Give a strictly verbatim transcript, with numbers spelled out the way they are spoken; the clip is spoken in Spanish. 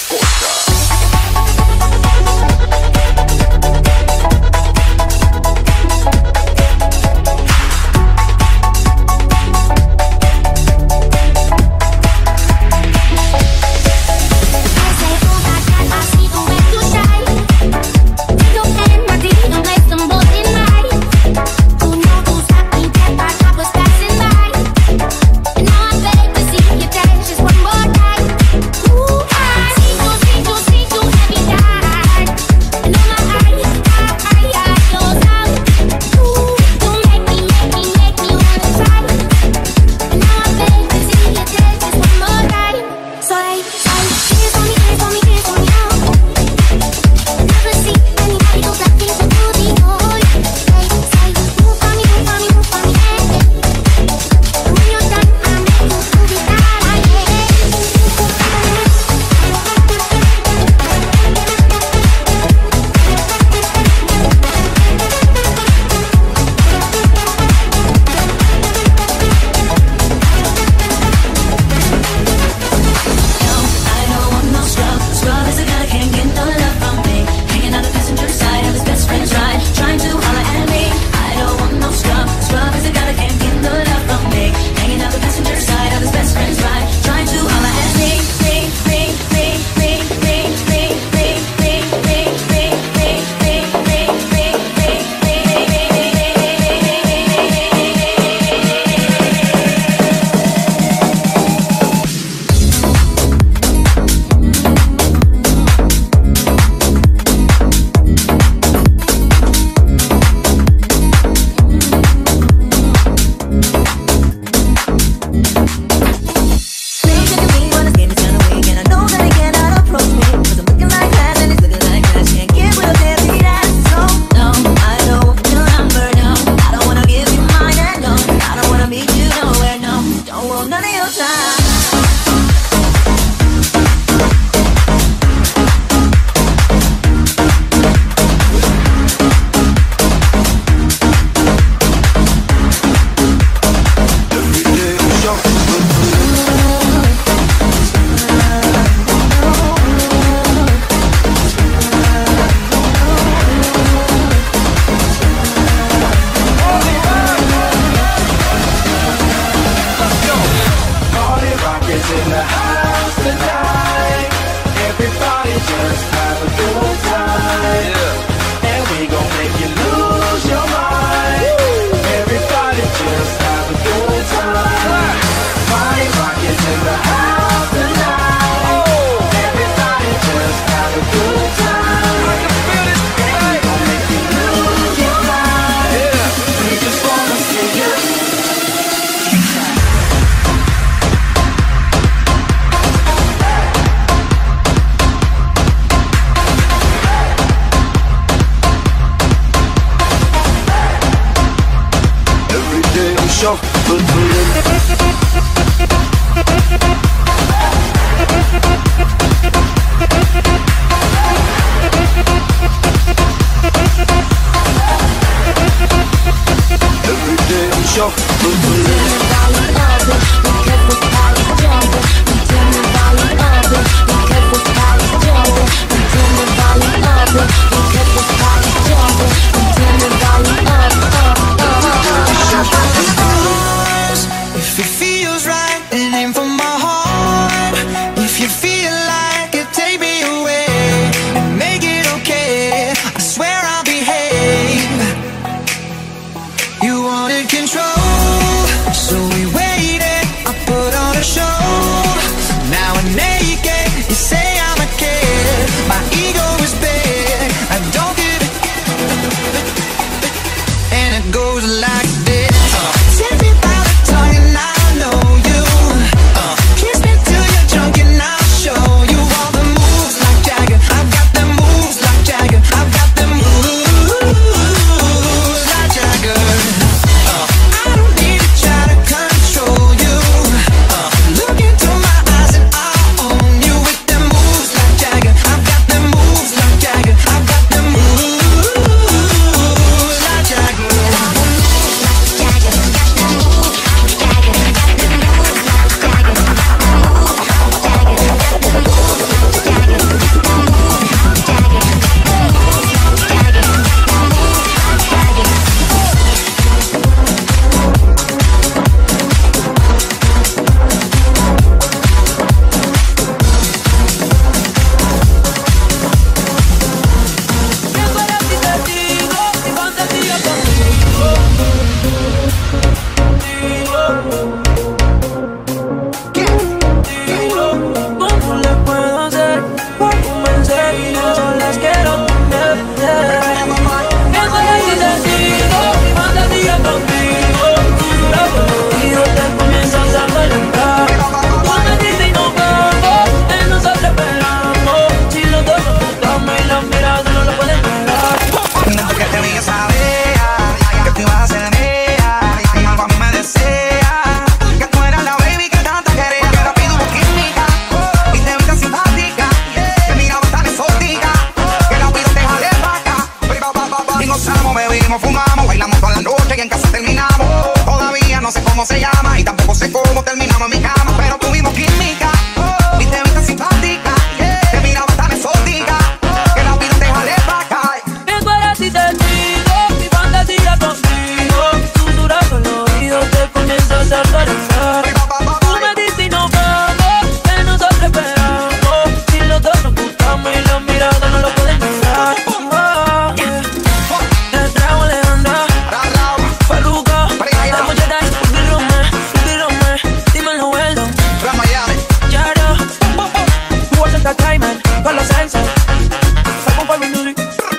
Just one more time. Ooh, I see you, see you, see cómo se llama y tampoco sé cómo terminamos en mi cama, pero tuvimos química. Oh, y te viste simpática, yeah. Te miraba tan exótica, oh, que la vida te jale pa' acá. Que tú eres y te digo, mi fantasía contigo. Susurrando el oído te comienzas a acariciar. Tú me dices y nos vamos, que nosotros esperamos. Si los dos nos gustamos y la mirada no lo pueden negar. Oh, yeah. Te trago Alejandra, Farruko, la muchacha es Ruby Rome, Ruby Rome. Dímelo, Weldon, Yaro, Washington Cayman, con los Sense, Saco para mi music.